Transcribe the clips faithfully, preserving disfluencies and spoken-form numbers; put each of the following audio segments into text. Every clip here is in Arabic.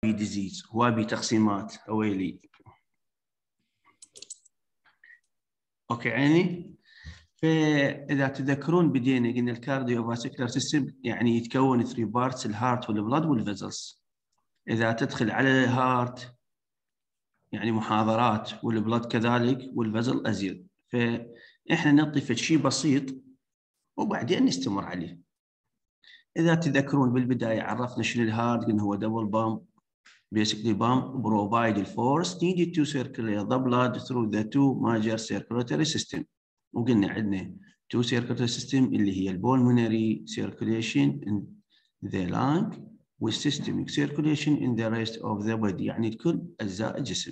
ديزيز هو بتقسيمات اويلي. اوكي عيني. فاذا تذكرون بدينا قلنا الكارديو فاسكولار سيستم يعني يتكون ثري بارتس: الهارت والبلد والفيزلز. اذا تدخل على الهارت يعني محاضرات، والبلد كذلك، والفيزل ازيد. فاحنا نضيف شيء بسيط وبعدين نستمر عليه. اذا تذكرون بالبدايه عرفنا شنو الهارت، قلنا هو دبل بامب. Basically pump provide the force needed to circulate the blood through the two major circulatory system. وقلنا عندنا two circulatory system اللي هي pulmonary circulation in the lung والsystemic circulation in the rest of the body، يعني كل أجزاء الجسم.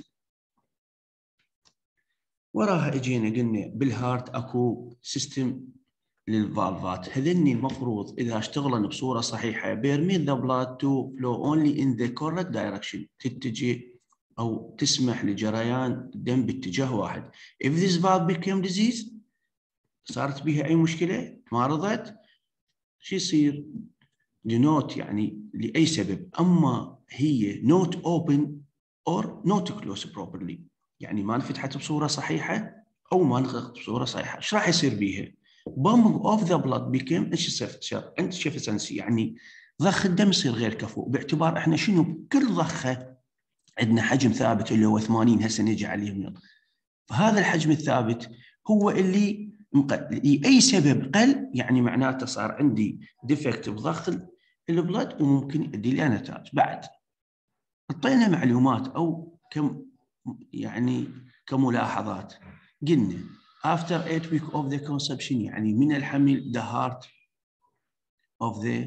وراها اجينا قلنا بالهارت اكو سيستم للفالفات. هذني المفروض اذا اشتغلن بصوره صحيحه permit the blood to flow only in the correct direction، تتجه او تسمح لجريان الدم باتجاه واحد. if this valve became disease، صارت بها اي مشكله ما رضت، شو يصير؟ denote يعني لاي سبب، اما هي not open or not close properly، يعني ما انفتحت بصوره صحيحه او ما انغلقت بصوره صحيحه، ايش راح يصير بيها؟ pumping of the blood became insufficient، يعني ضخ الدم يصير غير كفؤ، باعتبار احنا شنو بكل ضخه عندنا حجم ثابت اللي هو ثمانين، هسه نجي عليه. فهذا الحجم الثابت هو اللي لاي سبب قل، يعني معناته صار عندي ديفكت بضخ البلد وممكن يؤدي الى نتائج. بعد اعطينا معلومات او كم يعني كملاحظات. قلنا after eight week of the conception، يعني من الحمل the heart of the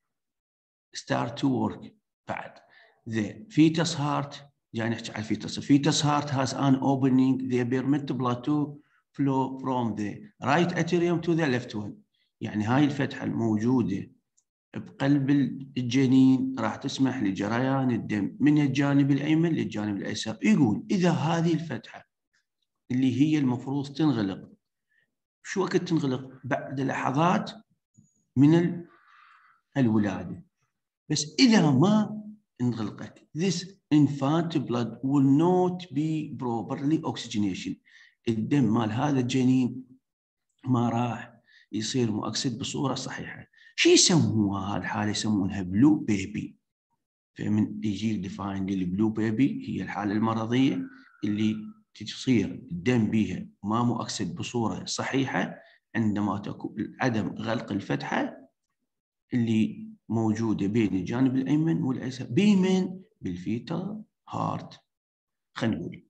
start to work. بعد the fetus heart، يعني نحكي على الفيتس. الفيتس heart has an opening they permit blood to flow from the right atrium to the left one، يعني هاي الفتحة الموجودة بقلب الجنين راح تسمح لجريان الدم من الجانب الأيمن للجانب الأيسر. يقول إذا هذه الفتحة اللي هي المفروض تنغلق، شو وقت تنغلق؟ بعد لحظات من الولادة. بس إذا ما انغلقت this infant blood will not be properly oxygenation، الدم مال هذا الجنين ما راح يصير مؤكسد بصورة صحيحة. شو يسموها هذه الحالة؟ يسمونها بلو بيبي. فمن يجي ديفاين للبلو بيبي هي الحالة المرضية اللي تصير الدم بيها ما مؤكسد بصورة صحيحة عندما تكون عدم غلق الفتحة اللي موجودة بين الجانب الأيمن والأيسر بمن؟ بالفيتال هارت. خلينا نقول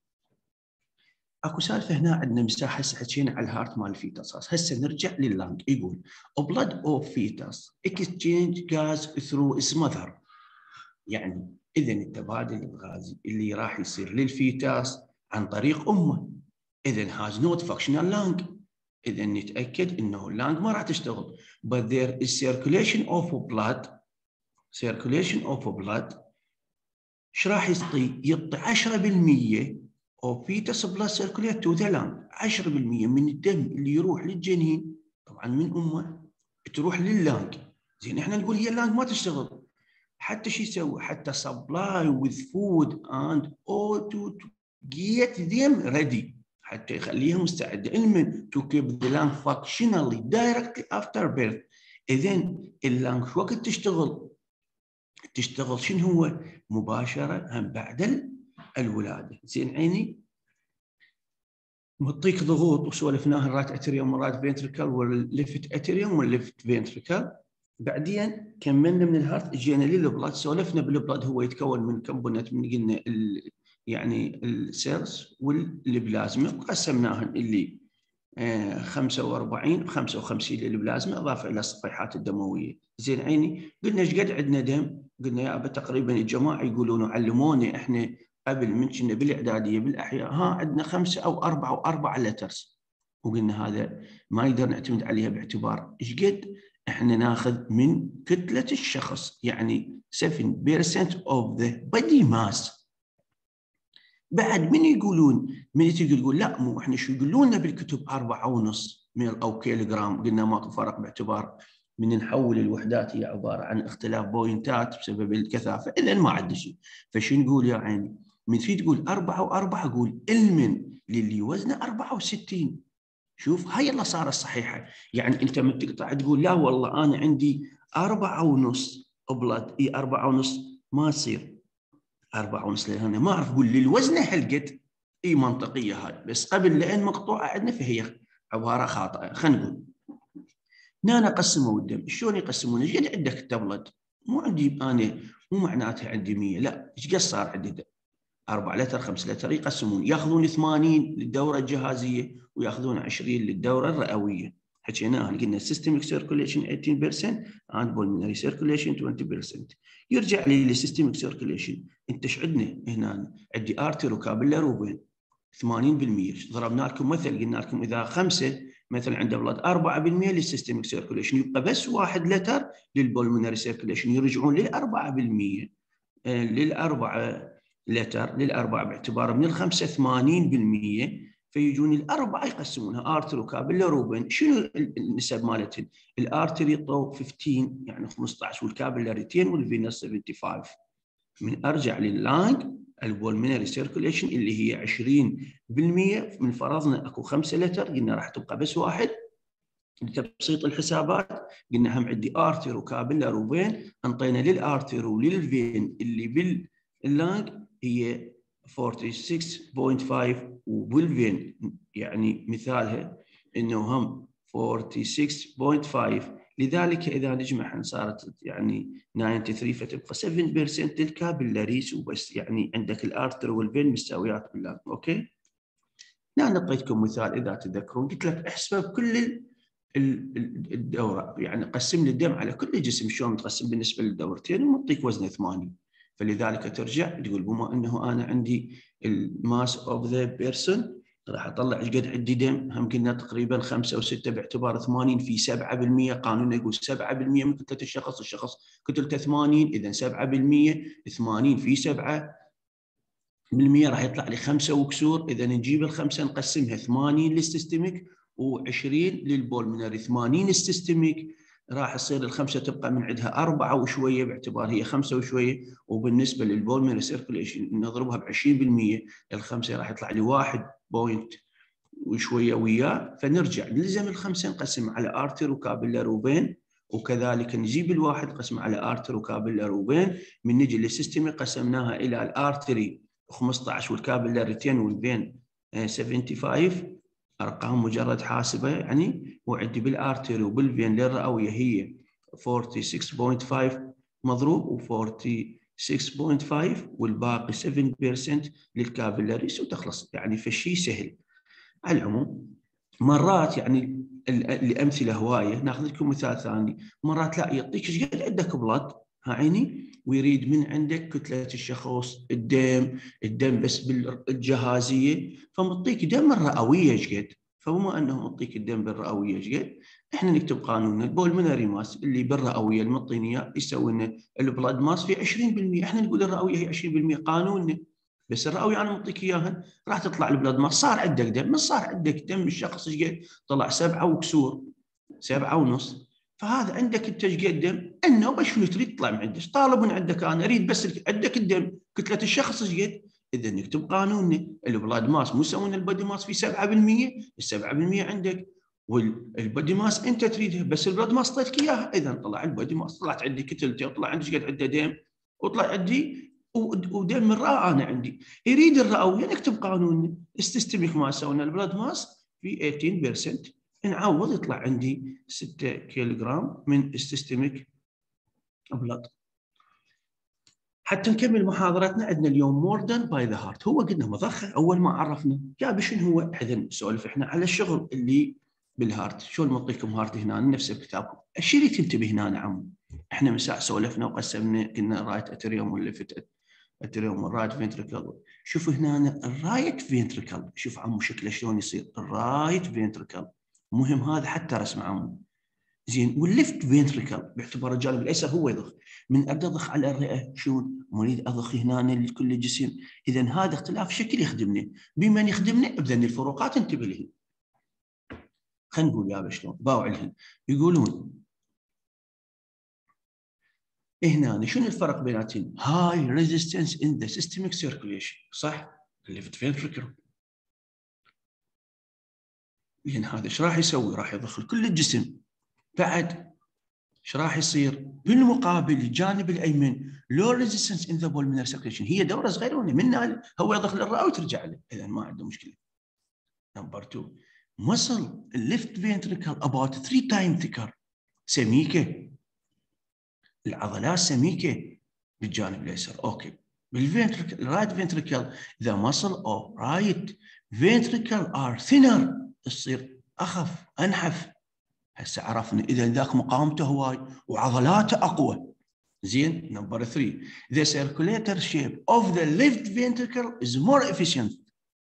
اكو سالفه هنا عندنا مساحه، هسه حكينا على الهارت مال الفيتس، هسه نرجع لللانج. يقول blood of fetus exchange gas through its mother، يعني اذا التبادل الغازي اللي راح يصير للفيتاس عن طريق امه. اذا has not functional lung، اذا نتاكد انه اللانج ما راح تشتغل. but there is circulation of blood circulation of blood ايش راح يعطي؟ يعطي عشرة بالمئة of fetus blood circulate to the lung، عشرة بالمئة من الدم اللي يروح للجنين طبعا من امه تروح لللانج. زين احنا نقول هي اللانج ما تشتغل، حتى شو يسوي؟ حتى supply with food and all to get them ready، حتى يخليها مستعده لمن to keep the lung functionally directly after birth. اذا اللانج شو وقت تشتغل؟ تشتغل شنو هو؟ مباشره هم بعد الولاده. زين عيني، نعطيك ضغوط وسولفناها الرايت اتريوم والرايت فينتريكل والليفت اتريوم والليفت فينتريكل. بعدين كملنا من الهارت اجينا للبلاد، سولفنا بالبلاد هو يتكون من كومبوننت من قلنا يعني السيلز والبلازما، وقسمناهن اللي خمسة وأربعين ب خمسة وخمسين للبلازما اضافه الى الصفيحات الدمويه. زين عيني، قلنا ايش قد عندنا دم؟ قلنا يا ابا تقريبا الجماعه يقولون علمونا احنا قبل من كنا بالاعداديه بالاحياء ها عندنا خمسه او اربعه واربعه لترز، وقلنا هذا ما يقدر نعتمد عليها باعتبار ايش قد احنا ناخذ من كتله الشخص، يعني سبعة بالمئة of the body mass. بعد من يقولون من تيجي تقول لا مو احنا شو يقولون لنا بالكتب أربعة ونص ميل او كيلوغرام، قلنا ماكو فرق باعتبار من نحول الوحدات هي عباره عن اختلاف بوينتات بسبب الكثافه، اذا ما عندي شيء. فشو نقول يا عيني؟ من في تقول أربعة وأربعة أقول المن للي وزنه أربعة وستين. شوف هاي اللي صارت صحيحه. يعني انت من تقطع تقول لا والله انا عندي أربعة ونص بلد، اي أربعة ونص ما تصير أربعة ونص لهنا، ما اعرف اقول للوزنه هالقد. اي منطقيه هاي، بس قبل لان مقطوعه عندنا فهي عباره خاطئه. خلينا نقول هنا قسموا الدم، شلون يقسمونه؟ ايش قد عندك تبلد؟ مو عندي انا، مو معناتها عندي مية، لا، ايش قد صار عندي دم؟ أربعة لتر خمسة لتر، يقسمون، ياخذون ثمانين للدوره الجهازيه وياخذون عشرين للدوره الرئويه. حكيناها قلنا السيستميك سيركوليشن ثمانية عشر بالمئة اند بولمونري سيركوليشن عشرين بالمئة. يرجع لي للسيستميك سيركوليشن، انت ايش عندنا هنا؟ عندي ارتر وكابيلر وبين ثمانين بالمئة. ضربنا لكم مثل، قلنا لكم اذا خمسه مثلا عنده بلد أربعة بالمئة للسيستميك سيركوليشن، يبقى بس واحد لتر للبولمونري سيركوليشن، يرجعون للأربعة بالمئة. للأربعة لتر للأربعة باعتبار من الخمسة ثمانين بالمئة، فيجون الأربعة يقسمونها ارتر وكابيلر وبين. شنو النسب مالتهم؟ الارتر يعطوا خمستاشر يعني خمسة عشر، والكابيلر اثنين، والفينس سبعة وسبعين. من ارجع لللانج البولمونري سيركوليشن اللي هي عشرين بالمئة، من فرضنا اكو خمسة لتر قلنا راح تبقى بس واحد. لتبسيط الحسابات قلنا هم عندي ارتر وكابيلر وفين، انطينا للارتر وللفين اللي باللانج هي ستة وأربعين فاصلة خمسة، وبالفين يعني مثالها انه هم ستة وأربعين فاصلة خمسة. لذلك اذا نجمع صارت يعني ثمانية وتسعين، فتبقى سبعة بالمئة للكابيلاريس وبس، يعني عندك الارتر والفين مستويات باللانج. اوكي، هنا نعطيتكم مثال اذا تذكرون، قلت لك احسب كل الدوره، يعني قسم لي الدم على كل جسم شلون متقسم بالنسبه للدورتين، ومعطيك وزنه ثمانين. فلذلك ترجع تقول بما انه انا عندي الماس اوف ذا بيرسون، راح اطلع ايش قد عندي دم. هم قلنا تقريبا خمسة وستة باعتبار ثمانين في سبعة بالمئة، قانوننا يقول سبعة بالمئة من كتله الشخص، الشخص كتلته ثمانين، اذا سبعة بالمئة ثمانين في سبعة بالمئة راح يطلع لي خمسة وكسور. اذا نجيب الخمسه نقسمها ثمانين للسيستميك وعشرين للبولمونري. ثمانين السيستميك راح يصير الخمسه تبقى من عندها أربعة وشويه باعتبار هي خمسة وشويه، وبالنسبه للبولمونري سيركوليشن نضربها ب عشرين بالمئة، الخمسه راح يطلع لي واحد بوينت وشويه وياه. فنرجع نلزم الخمسه نقسم على ارتر وكابيلر وبين، وكذلك نجيب الواحد نقسم على ارتر وكابيلر وبين. من نجي للسيستميك قسمناها الى الارتري خمسة عشر والكابيلر اثنين والفين خمسة وسبعين، ارقام مجرد حاسبه يعني. وعندي بالارتري وبالفين للرئويه هي ستة وأربعين فاصلة خمسة مضروب و ستة وأربعين فاصلة خمسة، والباقي سبعة بالمئة للكابيلاريس وتخلص. يعني فشي سهل. على العموم مرات يعني الامثله هوايه، ناخذ لكم مثال ثاني. مرات لا يعطيك ايش قد عندك بلد ها عيني، ويريد من عندك كتله الشخص، الدم الدم بس بالجهازيه، فمعطيك دم الرئويه ايش قد. فبما انه معطيك الدم بالرئويه ايش قد، احنا نكتب قانوننا البولمونري ماس اللي بالرئويه المعطيني اياه يسوي لنا البلد ماس في عشرين بالمئة. احنا نقول الرئويه هي عشرين بالمئة قانوننا، بس الرئويه انا معطيك اياها راح تطلع البلد ماس. صار عندك دم، من صار عندك دم الشخص ايش قد؟ طلع سبعه وكسور، سبعه ونص. فهذا عندك انت ايش قد دم؟ النوبه شنو تريد تطلع من عندك؟ طالب من عندك انا اريد بس عندك الدم، كتله الشخص ايش قد؟ اذا نكتب قانوننا البلاد ماس مو يسوون البودي ماس في سبعة بالمئة، ال سبعة بالمئة عندك، والبودي ماس انت تريدها بس البلاد ماس طلعت اياها. اذا طلع البودي ماس، طلعت عندي كتلتي وطلع عندي ايش قد عنده دم، وطلع عندي ودم الرئه انا عندي. يريد الرئويه نكتب قانوننا السيستميك ماس سوينا البلاد ماس في ثمانية عشر بالمئة، نعوض يطلع عندي ستة كيلوغرام من السيستميك بلاد. حتى نكمل محاضرتنا عندنا اليوم مور ذان باي ذا هارت. هو قلنا مضخه اول ما عرفنا جاب شنو هو. اذا نسولف احنا على الشغل اللي بالهارت. شو نعطيكم هارت هنا نفس بكتابكم. الشيء اللي تنتبه هنا نعم، احنا من ساعه سولفنا وقسمنا قلنا رايت اتريوم والليفت اتريوم والرايت فينتريكل. شوف هنا الرايت فينتريكل، شوف عمو شكله شلون يصير الرايت فينتريكل، مهم هذا حتى رسم عمو زين. والليفت فينتريكل باعتبار الجانب الايسر هو يضخ. من اضخ على الرئه شلون؟ اريد اضخ هنا لكل الجسم. اذا هذا اختلاف شكل يخدمنا. بمن يخدمنا؟ بذن الفروقات انتبه لهن. خلينا نقول يا شلون باوع لهن. يقولون هنا شنو الفرق بيناتهم؟ هاي ريزيستنس ان ذا سيستميك سيركوليشن، صح؟ الليفت فنتريكل. لان هذا ايش راح يسوي؟ راح يضخ كل الجسم. بعد ايش راح يصير؟ بالمقابل الجانب الايمن لو ريزيستنس ان ذا بولمنر سيركوليشن، هي دوره صغيره من هو يضخ للرئه وترجع له، اذا ما عنده مشكله. نمبر اثنين، muscle left ventricle about three times thicker، سميكه، العضلات سميكه بالجانب الايسر. اوكي. بالفنتريكل رايت فنتريكل the muscle of right ventricle are thinner، تصير اخف انحف. هسه عرفنا اذا ذاك مقاومته هواي وعضلاته اقوى. زين. نمبر ثلاثة the circulator shape of the left ventricle is more efficient.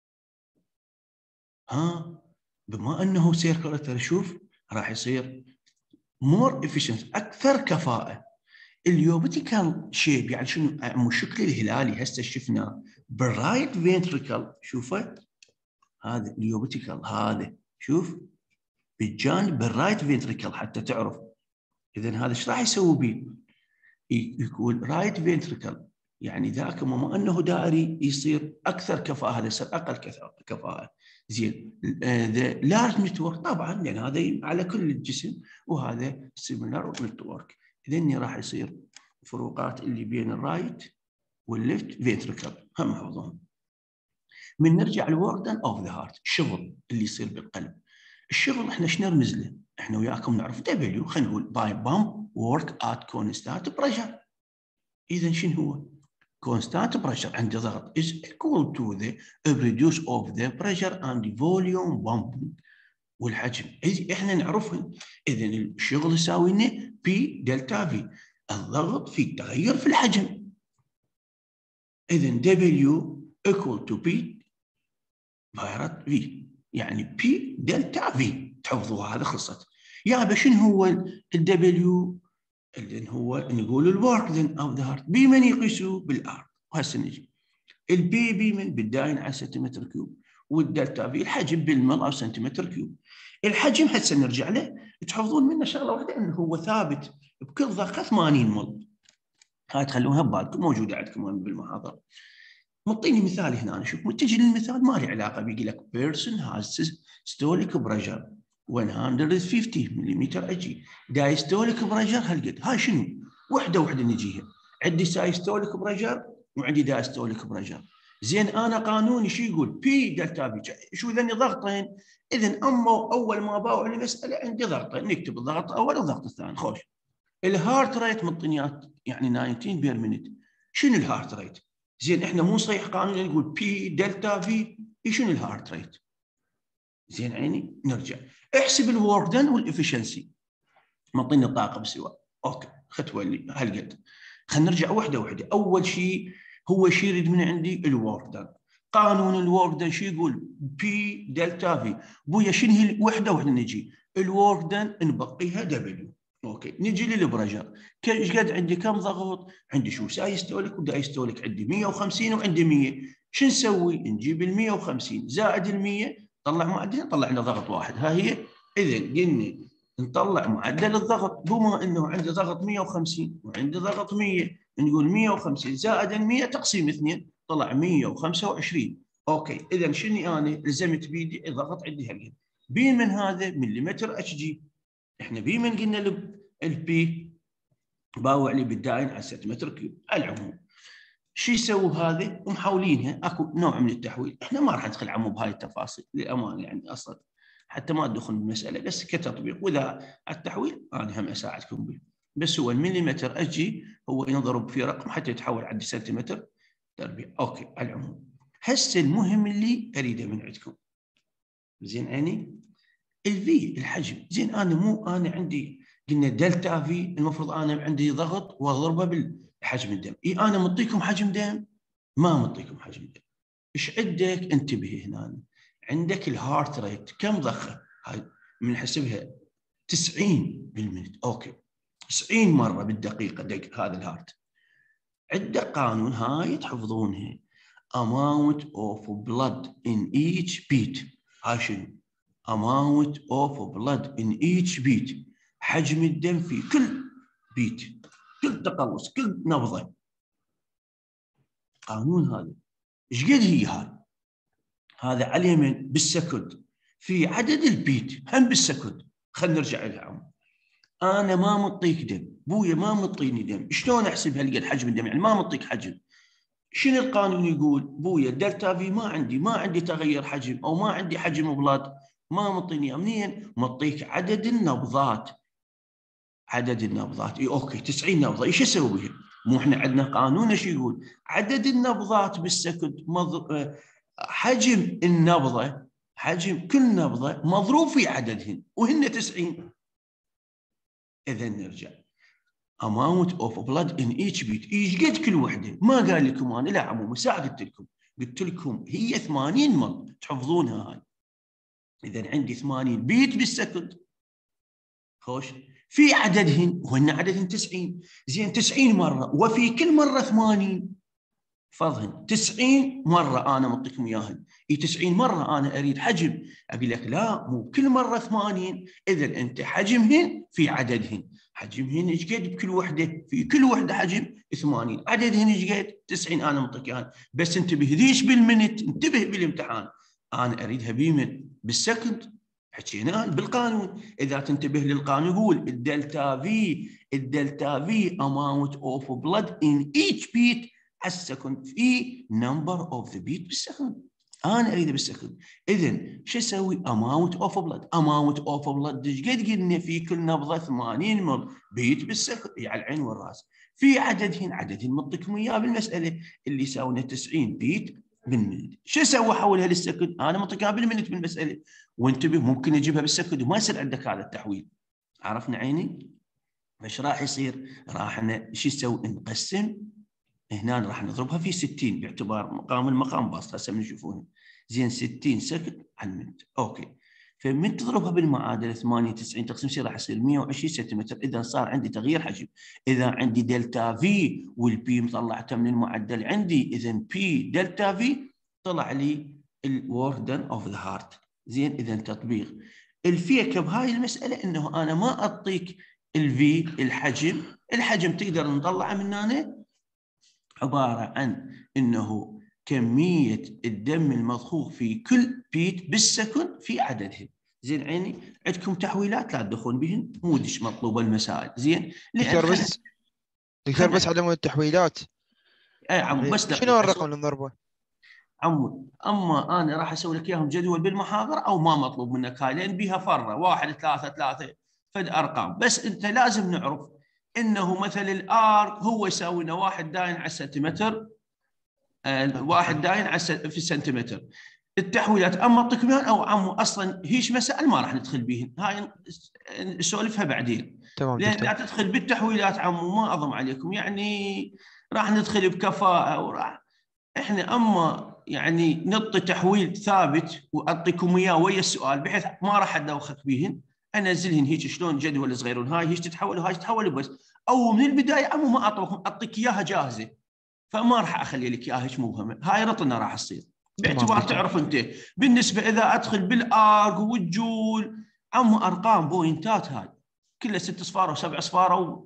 ها بما انه circulator شوف راح يصير more efficient اكثر كفاءه. اليوبتيكال شيب يعني شنو؟ مو الشكل الهلالي هسه شفناه بالرايت فينتريكل، شوفه هذا اليوبتيكال، هذا شوف بالجانب بالرايت فينتريكل حتى تعرف. اذا هذا ايش راح يسوي بيه؟ يكون رايت فينتريكل يعني ذاك بما انه دائري يصير اكثر كفاءه، هذا يصير اقل كفاءه. زين. ذا لارج نتورك طبعا لان هذا على كل الجسم وهذا سيميلار نتورك. اذا راح يصير الفروقات اللي بين الرايت والليفت فينتريكل هم حفظهم. من نرجع لوردن اوف ذا هارت، الشغل اللي يصير بالقلب. الشغل احنا شنو نرمز له؟ احنا وياكم نعرف دبليو، خلينا نقول باي بامب ورك ات كونستانت بريشر. اذا شنو هو؟ كونستانت بريشر عند ضغط is equal to the reduce of the pressure and volume pumping. والحجم احنا نعرفهم. اذا الشغل يساوي لنا بي دلتا في، الضغط في تغير في الحجم. اذا دبليو equal to P فايرات في، يعني بي دلتا في. تحفظوها هذا خلصت. يا شنو هو الدبليو؟ اللي هو نقول الورك ذن اوف ذا هارت، بي من يقيسوه بالار. وهسه نجي البي بي من بالداين على سنتيمتر كيوب، والدلتا في الحجم بالمل او سنتيمتر كيوب. الحجم هسه نرجع له، تحفظون منه شغله واحده انه هو ثابت بكل ضغطه ثمانين مل. هاي تخلونها ببالكم موجوده عندكم بالمحاضره. معطيني مثال هنا، شوف تجي للمثال ما له علاقه، بيجي لك بيرسون هاز ستوليك بريشر مئة وخمسين ملم اجي، دايستوليك بريشر هالقد. هاي شنو؟ وحده وحده نجيها. عندي سايستوليك بريشر وعندي دايستوليك بريشر. زين انا قانوني شو يقول؟ بي دلتا في. شو ذني ضغطين؟ اذا اما اول ما باوع المساله عندي ضغطين، نكتب الضغط الاول والضغط الثاني. خوش. الهارت ريت مطنيات يعني تسعطعش بير مينت. شنو الهارت ريت؟ زين احنا مو صحيح قانون نقول بي دلتا في، شنو الهارت ريت؟ زين عيني. نرجع احسب الورك دن والافشنسي. معطيني الطاقه بسواء. اوكي خطوه اللي هالقد. خلينا نرجع وحده وحده. اول شيء هو شيء يريد من عندي الورك دن. قانون الورك دن شو يقول؟ بي دلتا في. بويا شنو هي وحده وحده نجي الورك دن نبقيها دبليو. اوكي نجي للبريشر. ايش قد عندي؟ كم ضغط؟ عندي شو سايستوليك ودايستوليك، عندي مئة وخمسين وعندي مئة. شو نسوي؟ نجيب ال مئة وخمسين زائد ال مئة، طلع معدل، طلع لنا ضغط واحد. ها هي. اذا قلنا نطلع معدل الضغط، بما انه عندي ضغط مئة وخمسين وعندي ضغط مئة، نقول مئة وخمسين زائد ال مئة تقسيم اثنين، طلع مئة وخمسة وعشرين. اوكي اذا شنو انا لزمت بيدي الضغط عندي هالقد. بي من هذا مليمتر اتش جي. احنا بي من قلنا البي باوع لي بالداين على سنتيمتر كيوب. العموم شو يسوي هذه؟ ومحولينها اكو نوع من التحويل. احنا ما راح ندخل عمو بهاي التفاصيل للامانه يعني اصلا حتى ما ادخل بالمساله، بس كتطبيق. واذا التحويل انا هم اساعدكم به. بس هو المليمتر اجي هو ينضرب في رقم حتى يتحول عند سنتيمتر تربيع. اوكي على العموم هسه المهم اللي اريده من عندكم. زين عيني. الفي الحجم. زين انا مو انا عندي قلنا دلتا في، المفروض انا عندي ضغط واضربه بالحجم الدم. اي انا مطيكم حجم دم؟ ما مطيكم حجم دم. ايش عندك؟ انتبه هنا. عندك الهارت ريت كم ضخه؟ هاي بنحسبها تسعين بالمنت. اوكي تسعين مره بالدقيقه دق هذا الهارت. عندك قانون هاي تحفظونها، amount of blood in each beat. هاي شنو؟ amount of blood in each beat، حجم الدم في كل بيت. كل تقلص كل نبضه. قانون هذا ايش قد هي هاي؟ هذا على اليمين بالسكند في عدد البيت هم بالسكند. خلينا نرجع لها عم. انا ما مطيك دم، بويا ما مطيني دم، شلون احسب هالقد حجم الدم؟ يعني ما مطيك حجم. شنو القانون يقول؟ بويا دلتا في ما عندي، ما عندي تغير حجم او ما عندي حجم بلاد، ما مطيني. منين؟ مطيك عدد النبضات. عدد النبضات اي اوكي تسعين نبضه. ايش اسوي بها؟ مو احنا عندنا قانون ايش يقول؟ عدد النبضات بالسكند مض... حجم النبضه، حجم كل نبضه مضروب في عددهن وهن تسعين. اذا نرجع amount of blood in each beat. ايش قد كل وحده؟ ما قال لكم انا، لا عمو ساعة قلت لكم، قلت لكم هي ثمانين مل تحفظونها هاي. اذا عندي ثمانين بيت بالسكند خوش في عددهن وهن عددهن تسعين. زين تسعين مره وفي كل مره ثمانين، فضهن تسعين مره انا معطيكم اياهن. اي تسعين مره انا اريد حجم، اقول لك لا مو كل مره ثمانين. اذا انت حجمهن في عددهن، حجمهن ايش قد بكل وحده؟ في كل وحده حجم ثمانين، عددهن ايش قد؟ تسعين. انا معطيك اياهن بس انتبه ذيش بالمنت، انتبه بالامتحان انا اريدها بيمن بالسكند. حكينا بالقانون، اذا تنتبه للقانون يقول الدلتا في، الدلتا في amount of blood in each beat السكند في number of the beat بالسكند. انا اريده بالسكند. اذا شو اسوي؟ amount of blood، amount of blood ايش قد قلنا؟ في كل نبضه ثمانين مل بيت بالسكند، على يعني العين والراس. في عددهن، عددهن معطيكم اياه بالمساله اللي يساوي تسعين بيت بالمنت. شو اسوي؟ احولها للسكند. انا معطيك اياها بالمنت بالمساله. وانتبه ممكن اجيبها بالسكند وما يصير عندك هذا التحويل. عرفنا عيني؟ ايش راح يصير؟ راح شو نسوي؟ نقسم هنا، راح نضربها في ستين باعتبار مقام المقام بسط هسه بنشوفونه. زين ستين سكند على المنت. اوكي. فمن تضربها بالمعادله ثمانية وتسعين تقسيم سي راح يصير مئة وعشرين سنتيمتر. اذا صار عندي تغيير حجم. اذا عندي دلتا في والبي مطلعته من المعدل عندي، اذا بي دلتا في طلع لي الورك دن اوف ذا هارت. زين اذا تطبيق الفيك بهاي المساله انه انا ما اعطيك الفي الحجم، الحجم تقدر نطلعه من هنا عباره عن انه كميه الدم المضخوخ في كل بيت بالسكند في عددهن. زين عيني؟ عندكم تحويلات لا تدخلون بهن، مو دش مطلوبه المسائل. زين دكتور بس دكتور بس على مود التحويلات. اي عم بس شنو الرقم اللي نضربه؟ عمو اما انا راح اسوي لك اياهم جدول بالمحاضره او ما مطلوب منك هاي، لان بيها فره واحد ثلاثه ثلاثه فد ارقام. بس انت لازم نعرف انه مثل الار هو يساوي لنا واحد داين على السنتيمتر، آه واحد داين على في السنتيمتر. التحويلات اما اعطيكم او عمو اصلا هيش مسائل ما راح ندخل بيهن، هاي نسولفها بعدين. تمام لان دكتور. لا تدخل بالتحويلات عمو ما اضم عليكم، يعني راح ندخل بكفاءه وراح احنا اما يعني نعطي تحويل ثابت واعطيكم اياه ويا السؤال بحيث ما راح ادوخك بهن، انزلهن هيك شلون جدول صغيرون، هاي هيك تتحول وهاي تتحول بس. او من البدايه عمو ما اعطوكم، اعطيك اياها جاهزه فما راح اخلي لك اياها هيك مبهمه، هاي رطنا راح تصير باعتبار تعرف انت. بالنسبه اذا ادخل بالارج والجول عمو ارقام بوينتات هاي كلها ست اصفار وسبع اصفار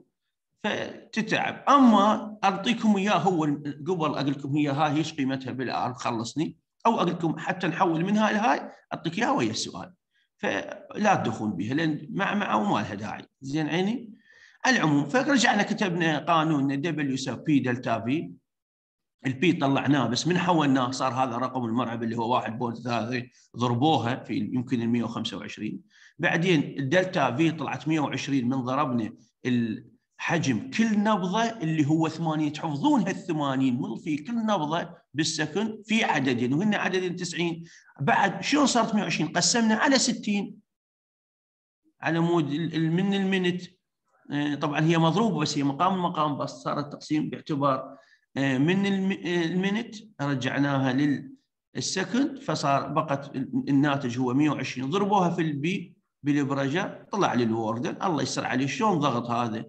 فتتعب. اما اعطيكم اياه هو قبل اقول لكم هي هاي ايش قيمتها بالار خلصني، او اقول لكم حتى نحول من هاي لهاي اعطيك اياها ويا السؤال، فلا تدخلون بها لان مع مع وما لها داعي. زين عيني؟ على العموم فرجعنا كتبنا قانون دبليو يساوي بي دلتا في. البي طلعناه بس من حولناه صار هذا رقم المرعب اللي هو واحد فاصلة ثلاثة، ضربوها في يمكن ال مئة وخمسة وعشرين. بعدين الدلتا في طلعت مئة وعشرين من ضربنا حجم كل نبضه اللي هو ثمانين، تحفظون هالثمانين مل في كل نبضه بالسكند في عددين وهن عددين تسعين. بعد شلون صارت مئة وعشرين؟ قسمنا على ستين على مود من المنت. طبعا هي مضروبه بس هي مقام المقام بس صار التقسيم باعتبار من المنت رجعناها للسكند فصار بقت الناتج هو مئة وعشرين. ضربوها في البي بالبرجر طلع لي الوردن. الله يسر عليه شلون ضغط هذا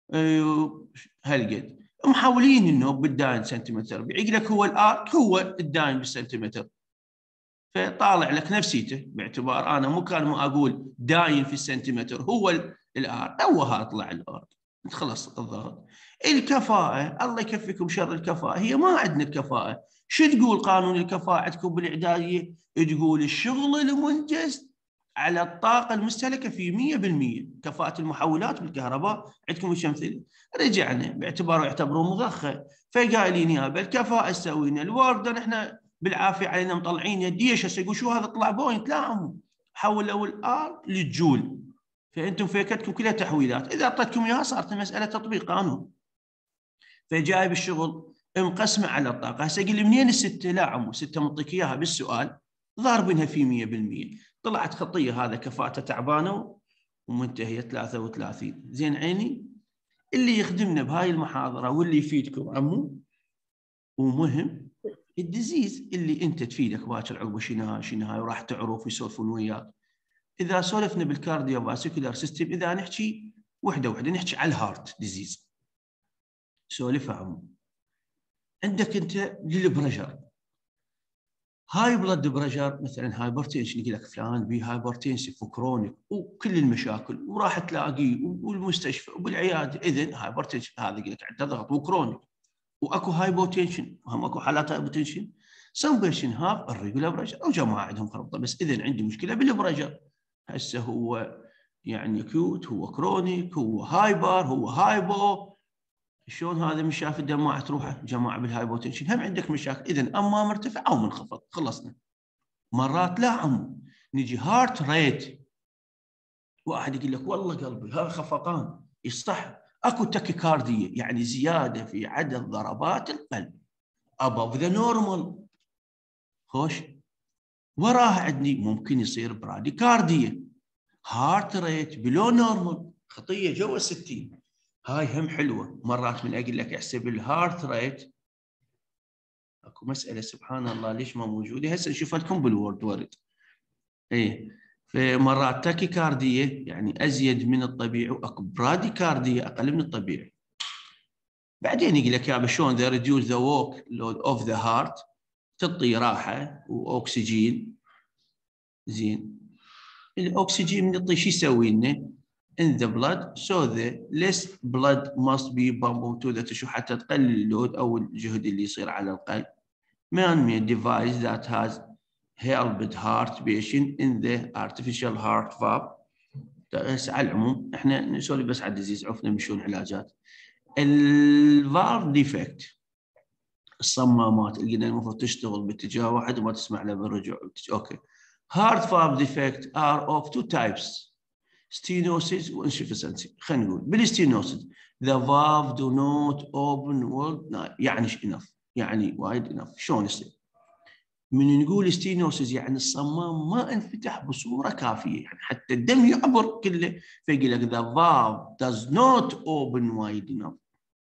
هالقد. محاولين انه بالداين سنتيمتر يقول لك هو الارك هو الداين بالسنتيمتر، فطالع لك نفسيته باعتبار انا مو كان ما اقول داين في السنتيمتر هو الار هو ها طلع الارك. خلص الضغط. الكفاءة الله يكفيكم شر الكفاءة، هي ما عندنا الكفاءة. شو تقول قانون الكفاءة عندكم بالإعدادية؟ تقول الشغل المنجز على الطاقة المستهلكة في مئة بالمئة. كفاءة المحولات بالكهرباء عندكم ايش امثله؟ رجعنا باعتباره يعتبروا مضخه، فقايلين يابا الكفاءة سوينا الورد احنا بالعافية علينا مطلعين يديش. هسه يقول شو هذا طلع بوينت؟ لا عمو، حولوا الار للجول، فانتم فيكتكم كلها تحويلات. اذا اعطيتكم اياها صارت مساله تطبيق قانون. فجايب الشغل مقسمه على الطاقه. هسه قل لي منين السته؟ لا عمو، سته منطيك اياها بالسؤال ضاربينها في مئة بالمئة. طلعت خطيه هذا كفاءته تعبانه ومنتهيه ثلاثة وثلاثين. زين عيني. اللي يخدمنا بهاي المحاضره واللي يفيدكم عمو ومهم الديزيز اللي انت تفيدك باكر عقبه شنو هاي شنو هاي، وراح تعرف يسولفون وياك. اذا سولفنا بالكارديو فاسكولار سيستم، اذا نحكي وحده وحده نحكي على الهارت ديزيز. سولفها عمو. عندك انت للبريشر، هاي بلد بريشر مثلا هايبرتنشن، يقول لك فلان بي هايبرتنسيف وكرونيك وكل المشاكل، وراح تلاقيه والمستشفى وبالعياده. اذا هايبرتنشن هذا يقول لك عنده ضغط وكرونيك، واكو هايبوتنشن، وهم اكو حالات هايبوتنشن. سم بيشن هاف الريجولار بريشر، او جماعه عندهم خربطه. بس اذا عندي مشكله بالبريشر، هسه هو يعني اكيوت، هو كرونيك، هو هايبر، هو هايبو. شلون هذا مش شاف الدماعه تروحه؟ جماعه بالهايبوتنشن هم عندك مشاكل. اذا اما مرتفع او منخفض، خلصنا. مرات لا عمو، نجي هارت ريت، واحد يقول لك والله قلبي هذا خفقان، يصح. اكو تاكيكارديا يعني زياده في عدد ضربات القلب above the normal. خوش. وراها عندي ممكن يصير براديكارديا، هارت ريت بلو نورمال، خطيه جوا الستين. هاي هم حلوه. مرات من اقول لك احسب الهارت ريت، اكو مساله سبحان الله ليش ما موجوده، هسه نشوف لكم بالوورد ورد. ايه، فمرات تاكيكارديا يعني ازيد من الطبيعي، واكو براديكارديا اقل من الطبيعي. بعدين يقول لك يا شلون ذا ريديوس ذا ووك لود اوف ذا هارت، تعطي راحه واكسجين. زين، الاكسجين نعطيه شو يسوي لنا؟ in the blood so the less blood must be pumped to the tissue حتى تقلل اللود او الجهد اللي يصير على القلب. man-made device that has helped heart patient in the artificial heart valve. بس على العموم احنا نسولف بس على الديزيز، عرفنا من شلون العلاجات. الفالف ديفكت، الصمامات اللي قلنا المفروض تشتغل باتجاه واحد وما تسمع له بالرجوع. اوكي. Heart valve defect are of two types: stenosis وinsufficiency. خلينا نقول بالستينوسيس the valve do not open well، يعني enough، يعني وايد enough. شلون يصير؟ من نقول ستينوسيس يعني الصمام ما انفتح بصوره كافيه، يعني حتى الدم يعبر كله، فيقول لك the valve does not open wide enough.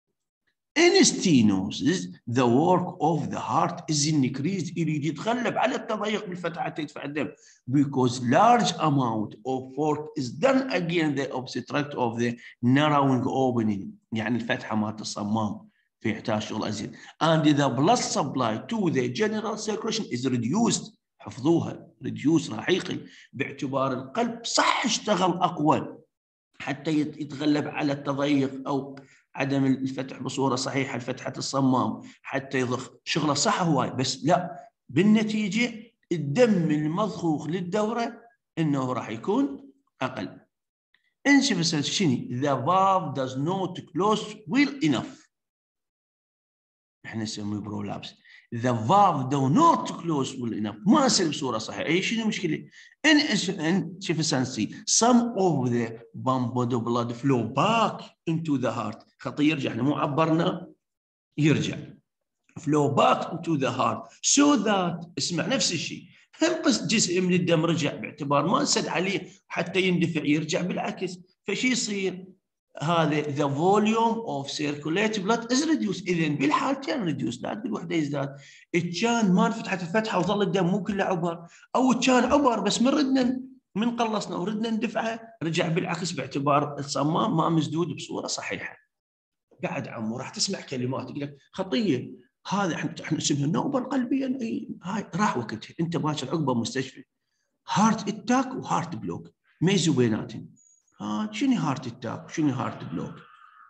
In stenosis the work of the heart is increased، يريد يتغلب على التضيق بالفتحه حتى يدفع الدم، because large amount of work is done against the obstruct of the narrowing opening، يعني الفتحه مالت الصمام فيحتاج شغل ازيد. and the blood supply to the general circulation is reduced. حفظوها، reduce راح يقل باعتبار القلب صح اشتغل اقوى حتى يتغلب على التضيق او عدم الفتح بصوره صحيحه لفتحه الصمام، حتى يضخ شغله صح هواي. بس لا، بالنتيجه الدم المضخوخ للدوره انه راح يكون اقل. insufficiency شنو؟ the valve does not close well enough، احنا نسميه برولابس. the valve do not close well enough، ما يصير بصوره صحيحه. اي شنو المشكله؟ insufficiency some of the pumped blood flow back into the heart، خطي يرجع، احنا مو عبرنا يرجع flow back into the heart so that، اسمع نفس الشيء، هم قسط جزء من الدم رجع باعتبار ما نسد عليه حتى يندفع يرجع، بالعكس. فشي يصير؟ هذا the volume of circulating blood is reduced. اذا بالحالتين reduced، لا تقول وحده يزداد. كان ما انفتحت الفتحه وظل الدم مو كله عبر، او كان عبر بس من ردنا من قلصنا وردنا ندفعه رجع بالعكس باعتبار الصمام ما مسدود بصوره صحيحه. بعد عمو راح تسمع كلمات يقول لك خطيه، هذا احنا اسمها النوبه القلبيه، هاي راح وقتها انت باكر عقبه مستشفى. هارت اتاك وهارت بلوك ميزو بيناتهم. ها شنو هارت اتاك وشنو هارت بلوك؟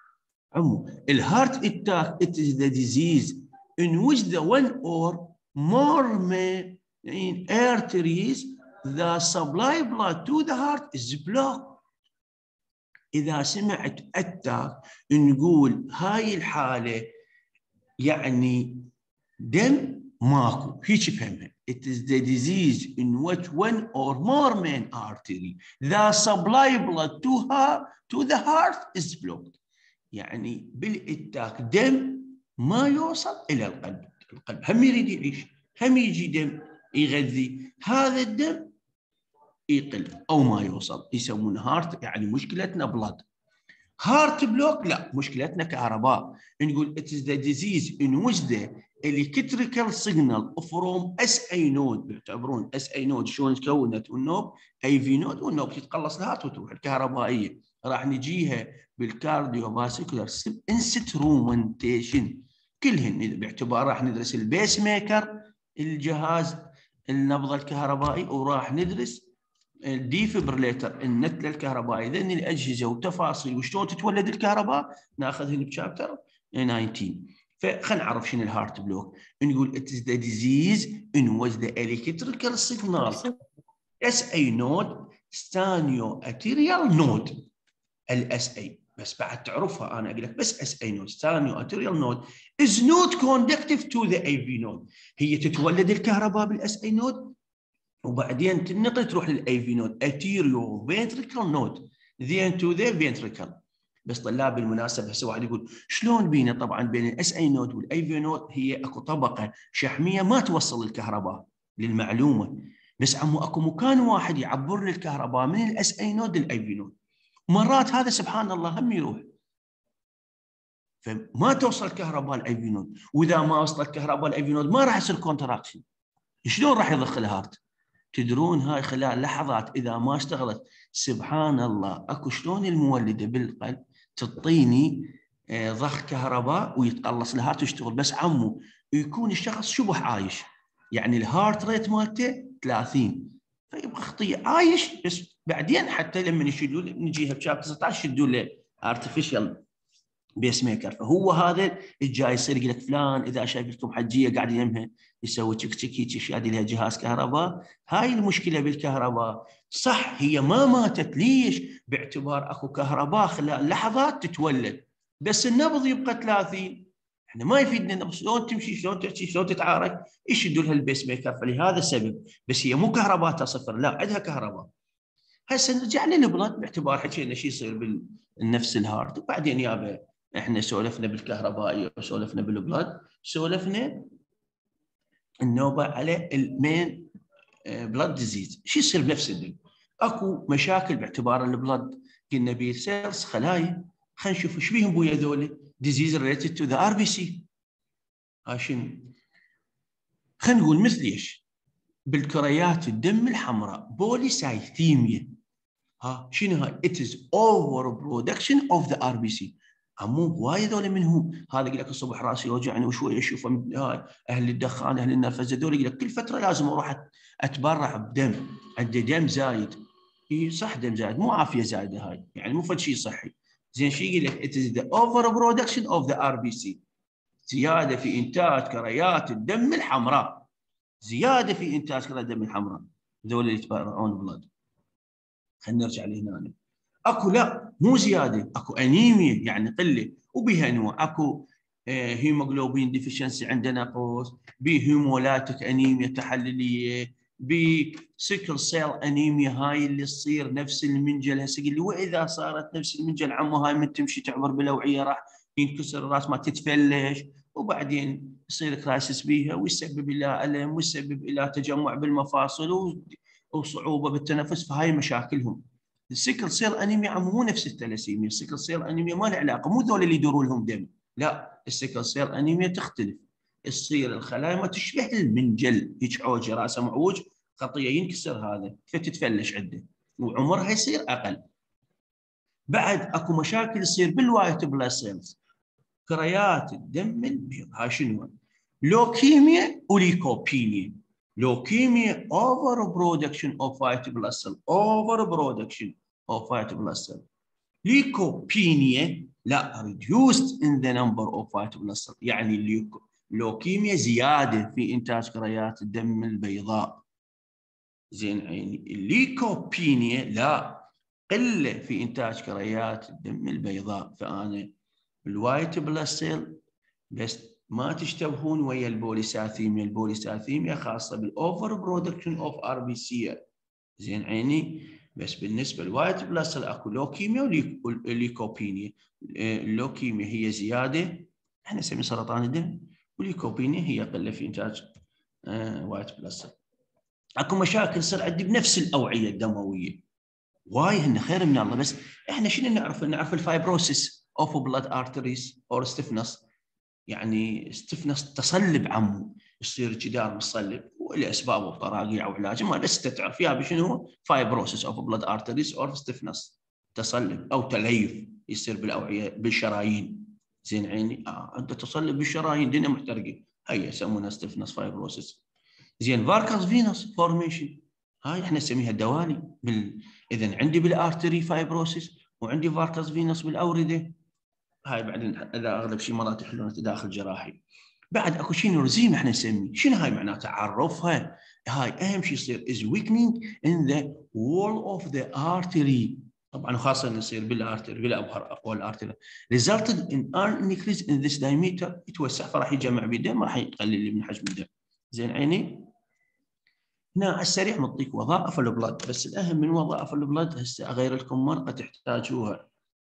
عمو الهارت اتاك it is the disease in which the one or more main arteries the supply blood to the heart is blocked. إذا سمعت اتاك نقول هاي الحالة يعني دم ماكو، هيك فهمها. It is the disease in which one or more main artery the supply blood to her to the heart is blocked. يعني بالاتاك دم ما يوصل الى القلب، القلب هم يريد يعيش، هم يجي دم يغذي، هذا الدم يقل او ما يوصل، يسمونه هارت، يعني مشكلتنا بلاد. هارت بلوك لا، مشكلتنا كهرباء. نقول it is the disease in which the electrical signal from اس اي node، يعتبرون اس اي node شلون تكونت والنوب اي في نود، والنوب تتقلص الهارت وتروح الكهربائيه. راح نجيها بالكارديو فاسكولار انسترومنتيشن كلهن، باعتبار راح ندرس البيس ميكر الجهاز النبضه الكهربائي، وراح ندرس الديفبرليتر النتله الكهربائي. ذن الاجهزه وتفاصيل وشلون تتولد الكهرباء ناخذهن بشابتر تسعة عشر. فخلينا نعرف شنو الهارت بلوك. نقول it is the disease in which the electrical signal اس اي node stanioarterial node الاس اي، بس بعد تعرفها انا اقول لك بس اس اي node stanioarterial node is not conductive to the اي في node. هي تتولد الكهرباء بالاس اي node وبعدين تنقل تروح للاي في نود اتيريو فينتريكال نود ذين تو ذا فينتريكال. بس طلاب بالمناسبه هسه واحد يقول شلون بينا؟ طبعا بين الاس اي نود والاي في نود هي اكو طبقه شحميه ما توصل الكهرباء للمعلومه، بس عمو اكو مكان واحد يعبر الكهرباء من الاس اي نود للاي في نود. مرات هذا سبحان الله هم يروح، فما توصل كهرباء الاي في نود، واذا ما وصلت كهرباء الاي في نود ما راح يصير كونتراكشن. شلون راح يضخ الهارت؟ تدرون هاي خلال لحظات اذا ما اشتغلت سبحان الله اكو شلون المولده بالقلب تعطيني ضخ كهرباء ويتقلص الهارت ويشتغل. بس عمو يكون الشخص شبه عايش، يعني الهارت ريت مالته ثلاثين، فيبقى خطيه عايش. بس بعدين حتى لما يشدوا نجيها بشابتر تسعة عشر يشدوا له ارتفيشال بيس ميكر. فهو هذا الجاي يصير يقول لك فلان اذا شايف لكم حجيه قاعد يمها يسوي تشك تشك هيك شادي لها جهاز كهرباء. هاي المشكله بالكهرباء. صح هي ما ماتت، ليش؟ باعتبار اكو كهرباء خلال لحظات تتولد، بس النبض يبقى ثلاثين. احنا ما يفيدنا النبض، شلون تمشي شلون تحكي شلون تتعارك يشدوا لها البيس ميكر. فلهذا السبب بس هي مو كهرباء صفر، لا عندها كهرباء. هسه نرجع للبلد باعتبار حكينا شو يصير بالنفس الهارت، وبعدين يابا احنا سولفنا بالكهربائي وسولفنا بالبلد، سولفنا النوبه على المين بلد ديزيز. شو يصير بنفس الدم؟ اكو مشاكل باعتبار البلد قلنا بيه سيلز خلايا. خلينا نشوف ايش بيهم بويا ذولي ديزيز ريليتد تو ذا ار بي سي. ها شنو؟ خلينا نقول مثل ايش؟ بالكريات الدم الحمراء بوليسايثيميا. ها شنو هاي؟ it is over production of the ار بي سي. عمو هواي ذولا منهم. هذا يقول لك الصبح راسي يوجعني وشوي اشوفه من هاي اهل الدخان اهل النرفزه ذولا يقول لك كل فتره لازم اروح اتبرع بدم، عنده دم زايد. اي صح دم زايد مو عافيه زايده هاي، يعني مو فد شيء صحي. زين شو يقول لك؟ it is the over production of the ار بي سي، زياده في انتاج كريات الدم الحمراء، زياده في انتاج كريات الدم الحمراء ذولا اللي يتبرعون بلاد. خلينا نرجع لهنا. اكو لا مو زياده، اكو انيميا يعني قله، وبها انواع. اكو هيموغلوبين ديفيشنسي عندنا نقص، بهيمولاتيك انيميا تحلليه، بسكر سيل انيميا هاي اللي تصير نفس المنجل. هسه قل لي واذا صارت نفس المنجل عمو هاي من تمشي تعبر بالاوعيه راح ينكسر الراس ما تتفلش، وبعدين يصير كرايسس بيها ويسبب الى الم ويسبب الى تجمع بالمفاصل وصعوبه بالتنفس. فهاي مشاكلهم. السيكل سيل انيميا عمو مو نفس الثلاسيميا. السيكل سيل انيميا ما له علاقه، مو ذول اللي يدوروا لهم دم، لا السيكل سيل انيميا تختلف. تصير الخلايا ما تشبه المنجل، هيك عوجه راسه معوج خطيه ينكسر هذا فتتفلش عنده وعمرها يصير اقل. بعد اكو مشاكل تصير بالوايت بلاد سيلز، كريات الدم البيض. هاي شنو؟ لوكيميا وليكوبينيا. لوكيميا over production of white blood cell over production of white blood cell. ليكوبينيا لا reduced in the number of white blood cells، يعني اللوكيميا زياده في انتاج كريات الدم البيضاء. زين يعني الليكوبينيا لا، قله في انتاج كريات الدم البيضاء. فانا الوايت بلاد سيل بس ما تشتبهون ويا البوليساثيميا، البوليساثيميا خاصه بالاوفر برودكشن اوف ار بي سي. زين عيني، بس بالنسبه للوايت بلاد سيل اكو لوكيميا وليكوبينيا. اللوكيميا هي زياده احنا نسميه سرطان الدم، والليكوبينيا هي قله في انتاج وايت بلاد سيل. اكو مشاكل تصير عندي بنفس الاوعيه الدمويه، واي هن خير من الله. بس احنا شنو نعرف؟ نعرف الفايبروسيس اوف بلاد ارتريز اور ستيفنس، يعني ستيفنس تصلب عمو، يصير جدار مصلب ولاسباب وطراقيع وعلاج ما لسه تعرف يا بشنو هو فايبروسيس اوف بلاد ارتريز اور ستيفنس، تصلب او تليف يصير بالاوعيه بالشرايين. زين عيني، اه انت تصلب بالشرايين الدنيا محترقه، هي يسمونها ستيفنس فايبروسيس. زين فاركاس فينوس فورميشن، هاي احنا نسميها الدوالي بال... اذا عندي بالارتري فايبروسيس وعندي فاركاس فينوس بالاورده، هاي بعدين اذا اغلب شيء مرات يحلون تداخل جراحي. بعد اكو شيء نورزيم احنا نسميه، شنو هاي معناته؟ عرفها. هاي اهم شيء يصير is weakening in the wall of the artery، طبعا وخاصه يصير بالارتري بالابهر اقوى الارتري resulted in an increase in this diameter، يتوسع فراح يجمع بالدم راح يقلل من حجم الدم. زين عيني، هنا على السريع نعطيك وظائف البلد، بس الاهم من وظائف البلد هسه اغير لكم مرقه تحتاجوها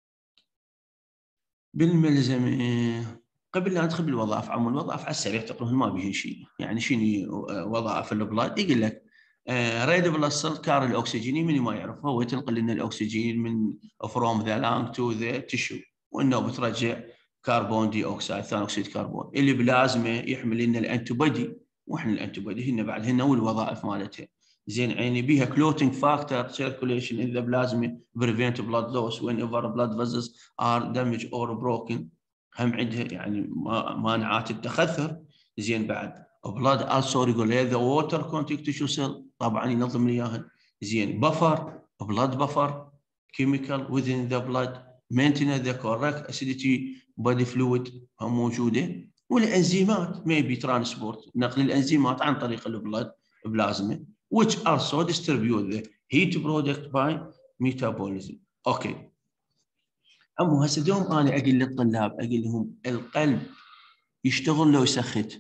بالملزمه. قبل لا ندخل بالوظائف، عمو الوظائف على السريع تقولون ما بيهن شيء. يعني شنو وظائف البلد؟ يقول لك ريد بلاد سيل كار الاكسجيني، من ما يعرف هو تنقل لنا الاكسجين من فروم ذا لانج تو ذا تيشو، وانه بترجع كربون دي اوكسيد ثاني اكسيد كربون. اللي بلازمه يحمل لنا الانتوبادي، واحنا الانتوبادي هن بعد هن والوظائف مالتها. زين عيني، بيها كلوتينج فاكتور سيركوليشن ان ذا بلازما، بريفنت بلاد لوس وين ايفر بلاد فيزلز ار دامج اور بروكن، هم عندها يعني مانعات التخثر. زين بعد بلاد also regulate the water contact tissue cell، طبعا ينظم لي اياها. زين بفر بلاد بفر chemical within the blood maintain the correct acidity body fluid هم موجوده. والانزيمات maybe transport، نقل الانزيمات عن طريق البلاد بلازما which also distribute the heat product by metabolism. اوكي عمو هسه دوم انا اقول للطلاب اقول لهم القلب يشتغل لو يسخت؟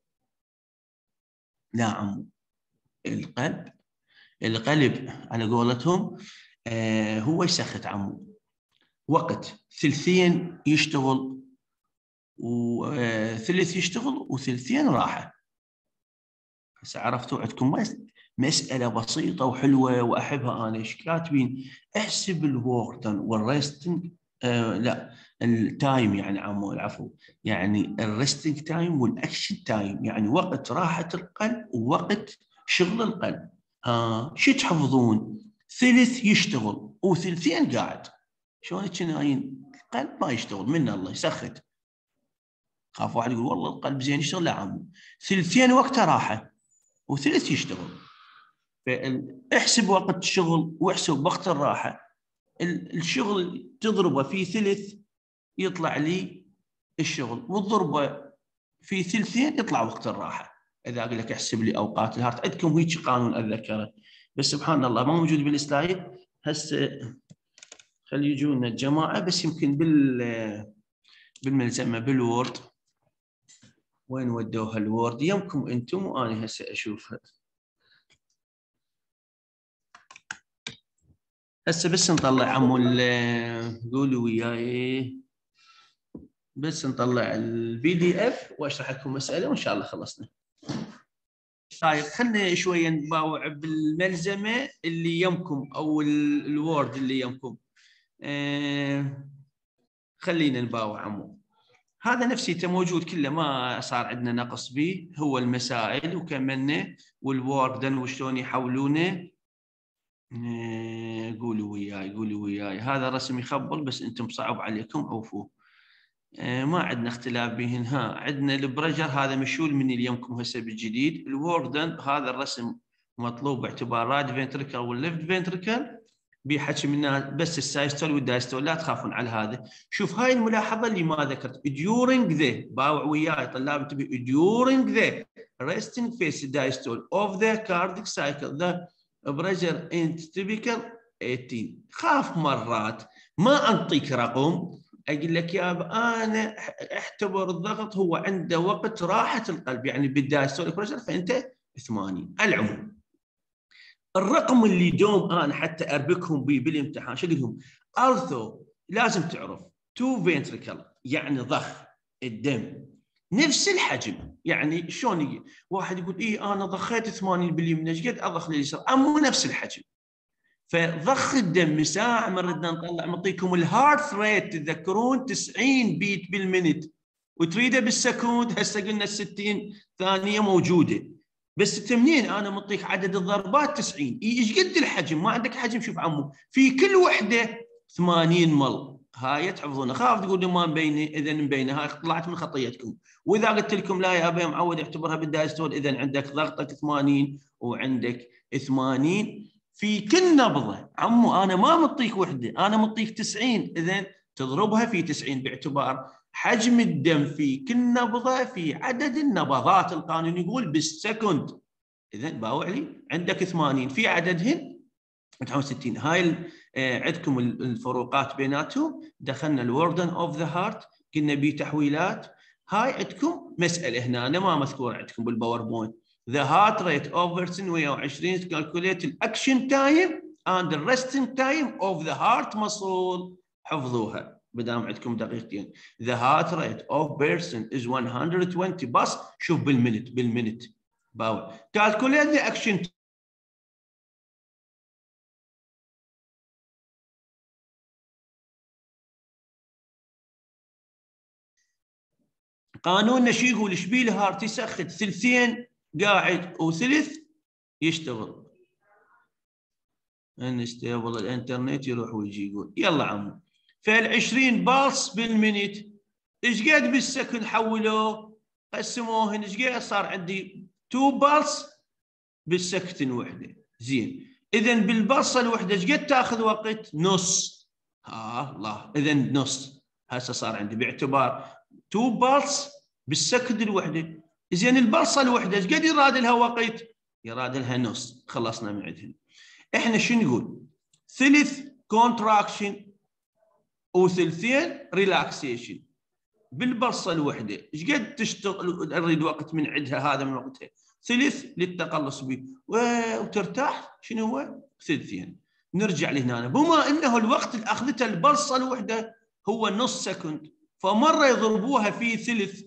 لا عمو، القلب القلب على قولتهم آه هو يسخت عمو، وقت ثلثين يشتغل وثلث يشتغل وثلثين راحه. هسه عرفتوا عندكم مساله بسيطه وحلوه واحبها انا. ايش كاتبين؟ احسب الورك والريستنج آه لا التايم، يعني عمو العفو، يعني الريستنج تايم والاكشن تايم، يعني وقت راحه القلب ووقت شغل القلب. ها آه شو تحفظون؟ ثلث يشتغل وثلثين قاعد. شلون كناين؟ القلب ما يشتغل من الله يسخت. خاف واحد يقول والله القلب زين يشتغل، لا عمو، ثلثين وقته راحه وثلث يشتغل. احسب وقت الشغل واحسب وقت الراحه. الشغل تضربه في ثلث يطلع لي الشغل، والضربه في ثلثين يطلع وقت الراحه. اذا اقول لك احسب لي اوقات الهارت، عندكم هيك قانون اتذكره بس سبحان الله ما موجود بالسلايد. هسه خلي يجونا الجماعه، بس يمكن بال بالملزمه بالوورد. وين ودوها الوورد؟ يمكم انتم وانا هسه اشوفها. هسه بس نطلع عمو قولوا وياي، بس نطلع البي دي اف واشرح لكم مساله وان شاء الله خلصنا. طيب خلينا شويه نباوع بالملزمه اللي يمكم او الوورد اللي يمكم. آه خلينا نباوع عمو. هذا نفسيته موجود كله، ما صار عندنا نقص به. هو المسائل وكملنا والوورد وشلون يحولونه. آه قولوا وياي قولوا وياي. هذا رسم يخبل بس انتم صعب عليكم عوفوه. ما عندنا اختلاف بهن. ها عندنا البرجر هذا مشول من اليومكم هسه بالجديد. الوردن هذا الرسم مطلوب باعتبار رايت فنتريكل والليفت فنتريكل بحكي من بس السايستول والدايستول، لا تخافون على هذا. شوف هاي الملاحظه اللي ما ذكرت during the، باوع وياي طلاب انتبهوا، during the resting phase diastole of the cardiac cycle the pressure in typical ثمانية عشر. خاف مرات ما انطيك رقم اقول لك يا انا اعتبر الضغط هو عنده وقت راحه القلب، يعني بالدايستول بريشر فانت ثمانين. العموم الرقم اللي دوم انا حتى اربكهم به بالامتحان شو اقول لهم؟ although لازم تعرف تو فينتريكل يعني ضخ الدم نفس الحجم، يعني شلون واحد يقول اي انا ضخيت ثمانين باليمين ايش قد اضخ لليسار؟ مو نفس الحجم. فضخ الدم ساعه ما ردنا نطلع نعطيكم الهارت ريت تذكرون تسعين بيت بالمنت وتريده بالسكوند، هسه قلنا ستين ثانيه موجوده، بس منين انا مطيك عدد الضربات تسعين، ايش قد الحجم؟ ما عندك حجم. شوف عمو في كل وحده ثمانين مل، هاي تحفظونها. خاف تقولوا ما مبينه، اذا مبينه هاي طلعت من خطيتكم. واذا قلت لكم لا يا ابي معود اعتبرها بالدايستول، اذا عندك ضغطك ثمانين وعندك ثمانين في كل نبضه. عمو انا ما مطيك وحده، انا مطيك تسعين، اذا تضربها في تسعين باعتبار حجم الدم في كل نبضه في عدد النبضات. القانون يقول بالسكند، اذا باوع لي عندك ثمانين في عددهن ستين. هاي عندكم الفروقات بيناتهم. دخلنا الوردن اوف ذا هارت، قلنا بيه تحويلات. هاي عندكم مساله هنا أنا ما مذكوره عندكم بالباوربوينت. The heart rate of person مئة وعشرين calculate the action time and the resting time of the heart muscle. حفظوها بدام عندكم دقيقتين. The heart rate of person is one hundred twenty بس شوف بالمنت بالمنت باوع. calculate the action. قانوننا شو يقول؟ ايش بيه الهارت يسخن ثلثين قاعد وثلث يشتغل. انستيبل الانترنت يروح ويجي يقول يلا عمو. فال20 بالس بالمنت ايش قد بالسكند حولوه قسموهن ايش قد صار عندي؟ اثنين بالس بالسكند وحده. زين اذا بالبلصه الوحده ايش قد تاخذ وقت؟ نص. ها الله، اذا نص. هسه صار عندي باعتبار اثنين بالس بالسكند الوحده. زين البلصه الوحده ايش قد يراد لها وقت؟ يراد لها نص. خلصنا من عندهن. احنا شو نقول؟ ثلث كونتراكشن وثلثين ريلاكسيشن بالبلصه الوحده. ايش قد تشتغل اريد وقت من عندها؟ هذا من وقتها ثلث للتقلص به وترتاح. شنو هو؟ ثلثين. نرجع لهنا، بما انه الوقت اللي اخذته البلصه الوحده هو نص سكند، فمره يضربوها في ثلث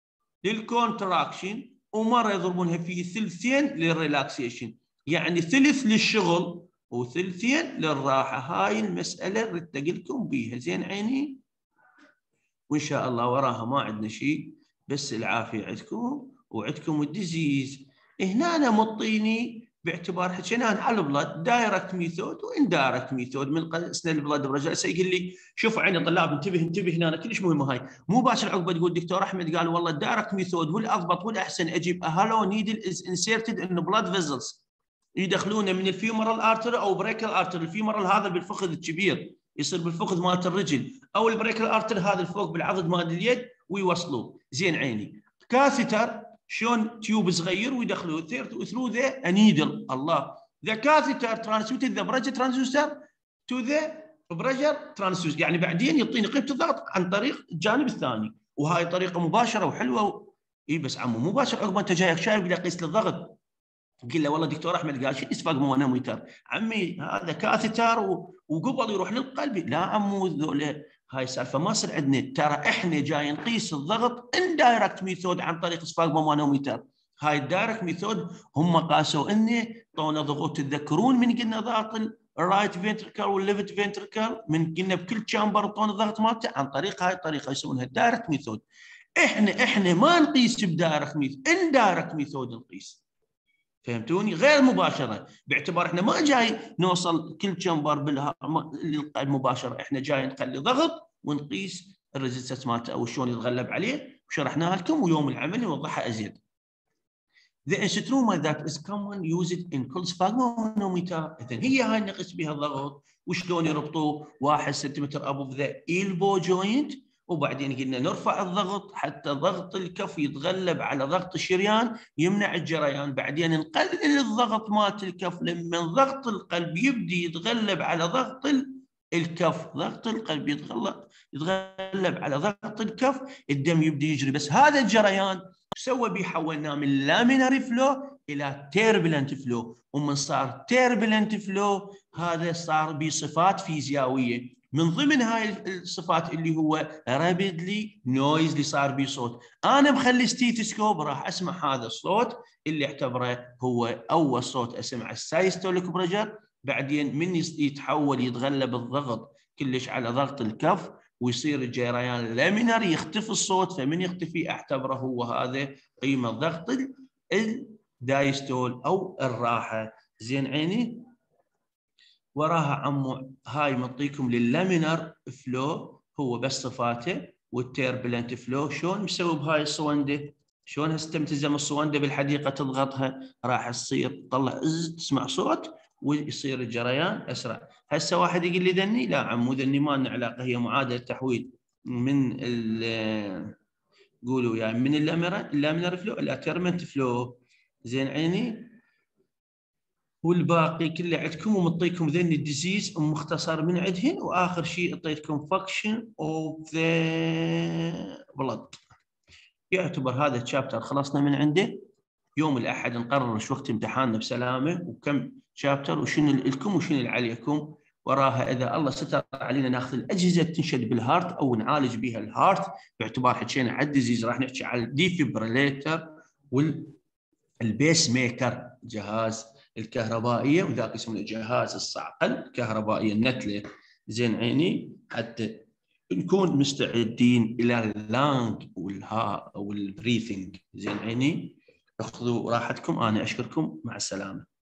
للكونتراكشن ومره يضربونها في ثلثين للريلاكسيشن، يعني ثلث للشغل وثلثين للراحه. هاي المساله ردت لكم بيها. زين عيني، وان شاء الله وراها ما عندنا شيء، بس العافيه عندكم وعندكم الديزيز. هنا أنا مطيني باعتبار حكينا على البلد دايركت ميثود وان دايركت ميثود من قسنا البلد برجع. سيقول لي شوف عيني طلاب انتبه انتبه هنا كلش مهمه هاي. مو باشر عقبه تقول دكتور احمد قال والله الدايركت ميثود والاضبط والاحسن اجيب هالو نيدل از انسيرتد ان بلاد فيزلز يدخلونه من الفيمورال ارتر او بريكال ارتر. الفيمورال هذا بالفخذ الكبير يصير بالفخذ مالت الرجل، او البريكال ارتر هذا الفوق بالعضد مال اليد ويوصلوه. زين عيني كاثيتر شلون تيوب صغير ويدخلوه ثرو ذا انيدل. الله ذا كاثيتر ترانسميتد ذا بريشر ترانسدوسر تو ذا بريشر ترانسدوسر، يعني بعدين يعطيني قيمه الضغط عن طريق الجانب الثاني. وهاي طريقه مباشره وحلوه و... اي بس عمو مباشر عقب انت جايك شايف بدي اقيس الضغط قل له والله دكتور احمد قال شو اسفاق مونومتر عمي هذا كاثيتر و... وقبل يروح للقلب. لا عمو ذولا هاي السالفه ما يصير عندنا. ترى احنا جاي نقيس الضغط ان دايركت ميثود عن طريق اسفاق مونومتر. هاي الدايركت ميثود هم قاسوا انه طونا ضغوط. تتذكرون من قلنا ضغط الرايت فينتركل والليفت فينتركل من قلنا بكل تشامبر طونا الضغط مالته عن طريق هاي الطريقه يسمونها الدايركت ميثود. احنا احنا ما نقيس بدايركت ميثود، ان دايركت ميثود نقيس. فهمتوني؟ غير مباشره باعتبار احنا ما جاي نوصل كل تشامبر بالقلب مباشره، احنا جاي نخلي ضغط ونقيس الريزستنس مالته او شلون يتغلب عليه وشرحناها لكم ويوم العمل نوضحها ازيد. The instruma that is common used in كل sphygmomanometer. إذن هي هاي نقيس بها الضغط. وشلون يربطوه؟ واحد سنتيمتر above the elbow joint، وبعدين قلنا نرفع الضغط حتى ضغط الكف يتغلب على ضغط الشريان يمنع الجريان، بعدين نقلل الضغط مالت الكف لما ضغط القلب يبدي يتغلب على ضغط الكف، ضغط القلب يتغلب يتغلب على ضغط الكف، الدم يبدي يجري. بس هذا الجريان سوى بيه حولناه من لاميناري فلو الى تيربلنت فلو، ومن صار تيربلنت فلو هذا صار بصفات فيزيائيه، من ضمن هاي الصفات اللي هو رابيدلي نويز اللي صار بيه صوت. انا مخلي ستيتسكوب راح اسمع هذا الصوت اللي اعتبره هو اول صوت اسمع السايستوليك بريشر، بعدين من يتحول يتغلب الضغط كلش على ضغط الكف ويصير الجريان اللامينر يختفي الصوت، فمن يختفي اعتبره هو هذا قيمه ضغط الدايستول او الراحه. زين عيني وراها عمو هاي معطيكم لللامينر فلو هو بس صفاته، والتيربلنت فلو شلون مسوي بهاي الصونده، شلون هستمتزم الصونده بالحديقه تضغطها راح تصير تطلع تسمع صوت ويصير الجريان اسرع. هسه واحد يقول لي ذني، لا عمو ذني ما لنا علاقه، هي معادله تحويل من ال قولوا يعني من اللامينر فلو الى تيربلنت فلو. زين عيني والباقي كله عندكم ومعطيكم ذني الديزيز مختصر من عندهن، واخر شيء اعطيتكم فانكشن اوف ذا بلد. يعتبر هذا الشابتر خلصنا من عنده. يوم الاحد نقرر شو وقت امتحاننا بسلامه وكم شابتر وشنو لكم وشنو اللي عليكم. وراها اذا الله ستر علينا ناخذ الاجهزه تنشد بالهارت او نعالج بها الهارت، باعتبار حكينا على الديزيز راح نحكي على الديفيبريليتر والبيس ميكر جهاز الكهربائيه، وذاك اسمه جهاز الصعقه الكهربائيه النتله. زين عيني حتى نكون مستعدين الى اللانج والها والبريثنج. زين عيني اخذوا راحتكم، انا اشكركم، مع السلامه.